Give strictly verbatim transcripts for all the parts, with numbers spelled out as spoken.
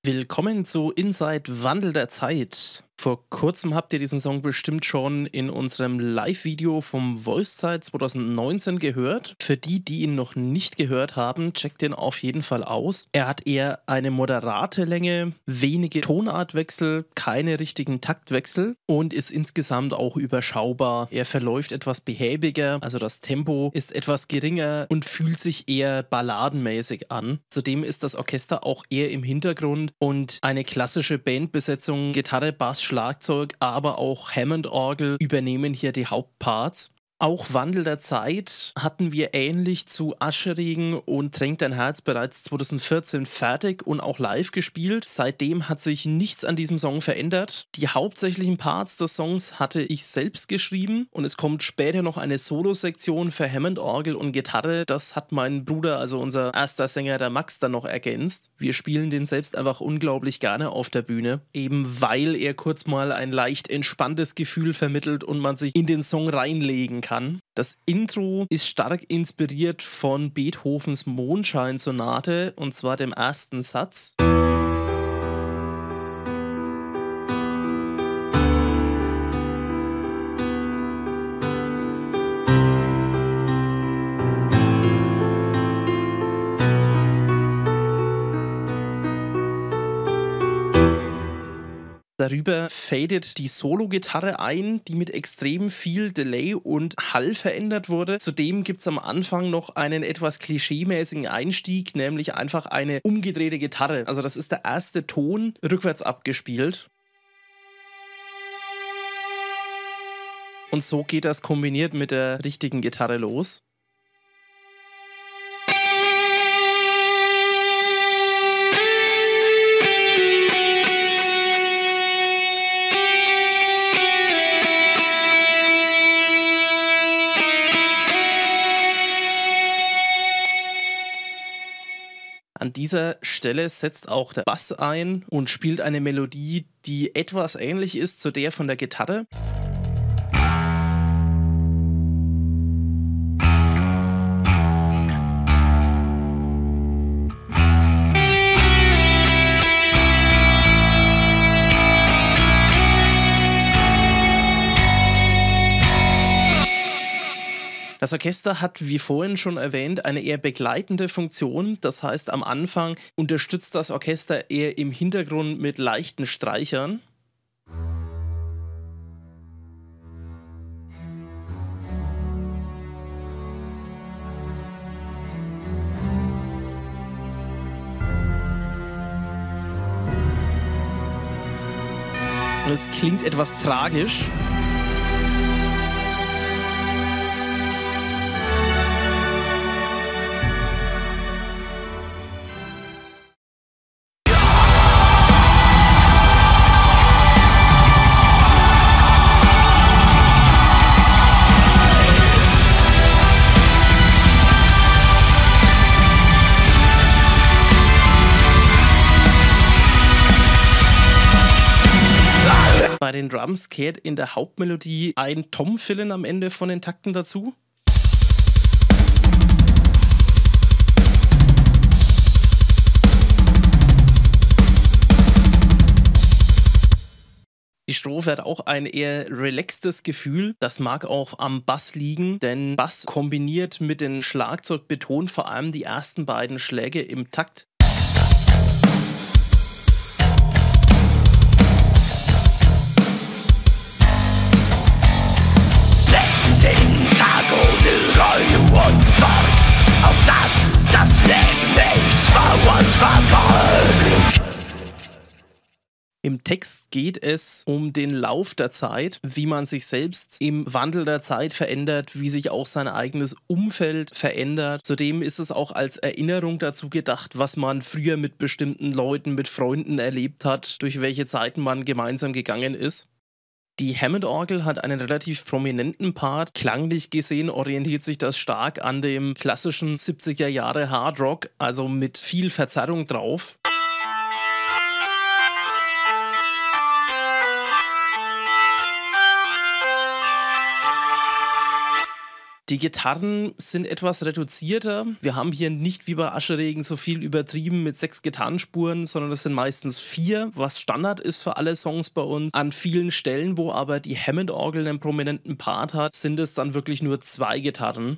Willkommen zu Inside Wandel der Zeit. Vor kurzem habt ihr diesen Song bestimmt schon in unserem Live-Video vom Voicezeit zwanzig neunzehn gehört. Für die, die ihn noch nicht gehört haben, checkt den auf jeden Fall aus. Er hat eher eine moderate Länge, wenige Tonartwechsel, keine richtigen Taktwechsel und ist insgesamt auch überschaubar. Er verläuft etwas behäbiger, also das Tempo ist etwas geringer und fühlt sich eher balladenmäßig an. Zudem ist das Orchester auch eher im Hintergrund und eine klassische Bandbesetzung, Gitarre, Bass, Schlagzeug, aber auch Hammond-Orgel übernehmen hier die Hauptparts. Auch Wandel der Zeit hatten wir ähnlich zu Ascheregen und Tränkt dein Herz bereits zwanzig vierzehn fertig und auch live gespielt. Seitdem hat sich nichts an diesem Song verändert. Die hauptsächlichen Parts des Songs hatte ich selbst geschrieben und es kommt später noch eine Solo-Sektion für Hammond-Orgel und Gitarre. Das hat mein Bruder, also unser erster Sänger, der Max, dann noch ergänzt. Wir spielen den selbst einfach unglaublich gerne auf der Bühne, eben weil er kurz mal ein leicht entspanntes Gefühl vermittelt und man sich in den Song reinlegen kann. Kann. Das Intro ist stark inspiriert von Beethovens Mondscheinsonate und zwar dem ersten Satz. Darüber fadet die Solo-Gitarre ein, die mit extrem viel Delay und Hall verändert wurde. Zudem gibt es am Anfang noch einen etwas klischeemäßigen Einstieg, nämlich einfach eine umgedrehte Gitarre. Also das ist der erste Ton rückwärts abgespielt. Und so geht das kombiniert mit der richtigen Gitarre los. An dieser Stelle setzt auch der Bass ein und spielt eine Melodie, die etwas ähnlich ist zu der von der Gitarre. Das Orchester hat, wie vorhin schon erwähnt, eine eher begleitende Funktion. Das heißt, am Anfang unterstützt das Orchester eher im Hintergrund mit leichten Streichern. Und es klingt etwas tragisch. Bei den Drums kehrt in der Hauptmelodie ein Tom-Fillen am Ende von den Takten dazu. Die Strophe hat auch ein eher relaxtes Gefühl. Das mag auch am Bass liegen, denn Bass kombiniert mit dem Schlagzeug betont vor allem die ersten beiden Schläge im Takt. Auf das das Leben nichts vor uns verborgen. Im Text geht es um den Lauf der Zeit, wie man sich selbst im Wandel der Zeit verändert, wie sich auch sein eigenes Umfeld verändert. Zudem ist es auch als Erinnerung dazu gedacht, was man früher mit bestimmten Leuten, mit Freunden erlebt hat, durch welche Zeiten man gemeinsam gegangen ist. Die Hammond-Orgel hat einen relativ prominenten Part. Klanglich gesehen orientiert sich das stark an dem klassischen siebziger Jahre Hardrock, also mit viel Verzerrung drauf. Die Gitarren sind etwas reduzierter. Wir haben hier nicht wie bei Ascheregen so viel übertrieben mit sechs Gitarrenspuren, sondern das sind meistens vier, was Standard ist für alle Songs bei uns. An vielen Stellen, wo aber die Hammond-Orgel einen prominenten Part hat, sind es dann wirklich nur zwei Gitarren.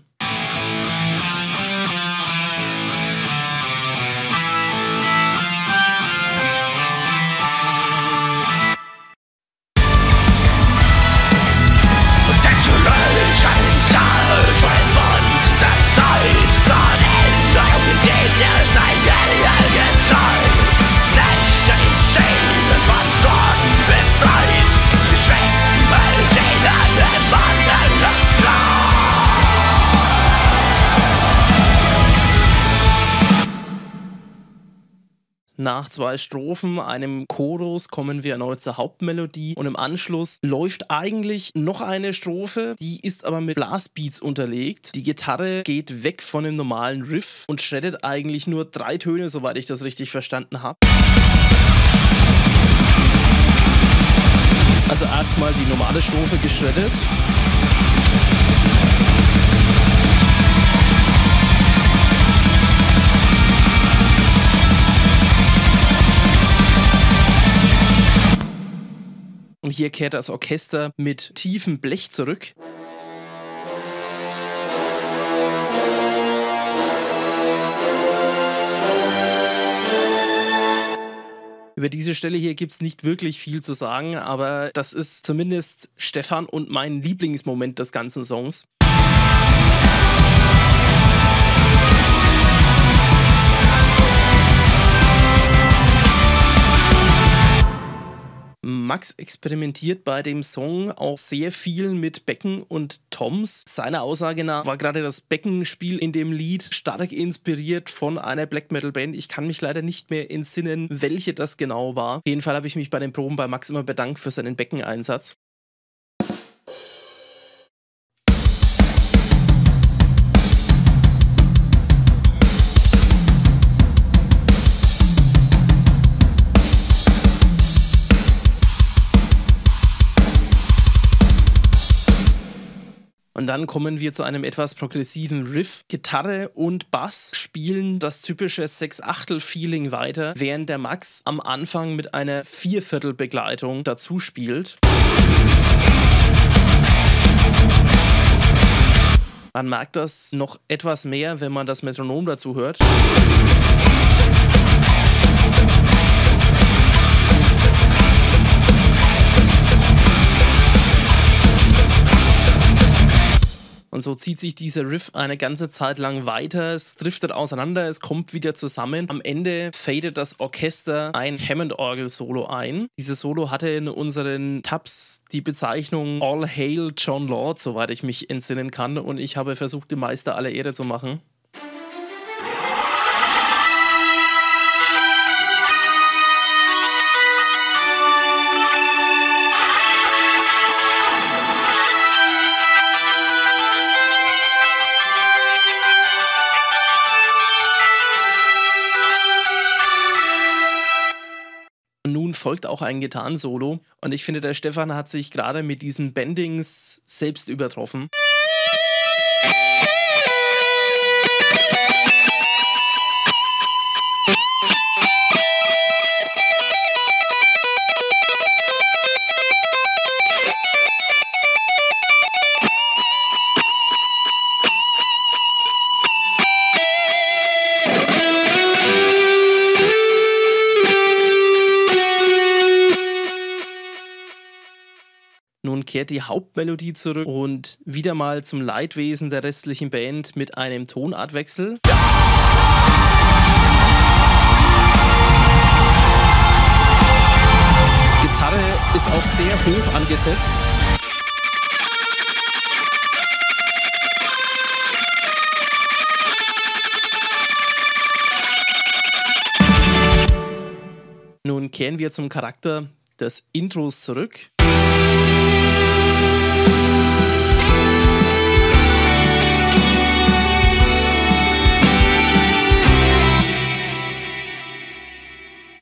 Nach zwei Strophen, einem Chorus, kommen wir erneut zur Hauptmelodie und im Anschluss läuft eigentlich noch eine Strophe, die ist aber mit Blastbeats unterlegt. Die Gitarre geht weg von dem normalen Riff und shreddet eigentlich nur drei Töne, soweit ich das richtig verstanden habe. Also erstmal die normale Strophe geschreddet. Und hier kehrt das Orchester mit tiefem Blech zurück. Über diese Stelle hier gibt es nicht wirklich viel zu sagen, aber das ist zumindest Stefan und mein Lieblingsmoment des ganzen Songs. Max experimentiert bei dem Song auch sehr viel mit Becken und Toms. Seiner Aussage nach war gerade das Beckenspiel in dem Lied stark inspiriert von einer Black Metal Band. Ich kann mich leider nicht mehr entsinnen, welche das genau war. Auf jeden Fall habe ich mich bei den Proben bei Max immer bedankt für seinen Beckeneinsatz. Und dann kommen wir zu einem etwas progressiven Riff. Gitarre und Bass spielen das typische Sechs-Achtel-Feeling weiter, während der Max am Anfang mit einer Vierviertel-Begleitung dazu spielt. Man merkt das noch etwas mehr, wenn man das Metronom dazu hört. Und so zieht sich dieser Riff eine ganze Zeit lang weiter, es driftet auseinander, es kommt wieder zusammen. Am Ende fadet das Orchester ein Hammond-Orgel-Solo ein. Dieses Solo hatte in unseren Tabs die Bezeichnung All Hail Jon Lord, soweit ich mich entsinnen kann. Und ich habe versucht, dem Meister alle Ehre zu machen. Nun folgt auch ein Gitarrensolo und ich finde, der Stefan hat sich gerade mit diesen Bendings selbst übertroffen. Nun kehrt die Hauptmelodie zurück und wieder mal zum Leidwesen der restlichen Band mit einem Tonartwechsel. Gitarre ist auch sehr hoch angesetzt. Nun kehren wir zum Charakter des Intros zurück.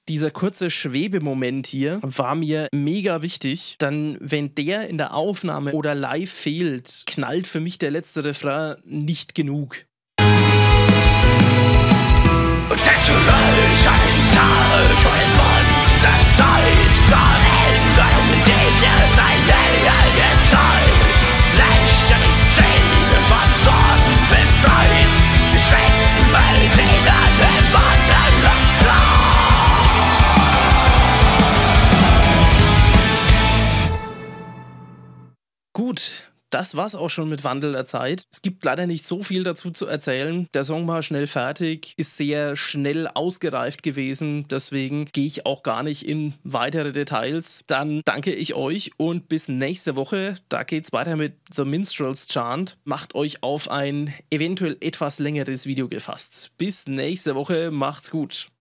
Dieser kurze Schwebemoment hier war mir mega wichtig. Dann, wenn der in der Aufnahme oder live fehlt, knallt für mich der letzte Refrain nicht genug. Und dazu lösch ein Tag schon von dieser Zeit. Gott Änderung, mit dem wir sein Leben Zeit. Lächeln die Szenen von Sorgen befreit. Wir schrecken bei den anderen Wandern Zeit. Gut. Das war's auch schon mit Wandel der Zeit. Es gibt leider nicht so viel dazu zu erzählen. Der Song war schnell fertig, ist sehr schnell ausgereift gewesen. Deswegen gehe ich auch gar nicht in weitere Details. Dann danke ich euch und bis nächste Woche. Da geht's weiter mit The Minstrels Chant. Macht euch auf ein eventuell etwas längeres Video gefasst. Bis nächste Woche. Macht's gut.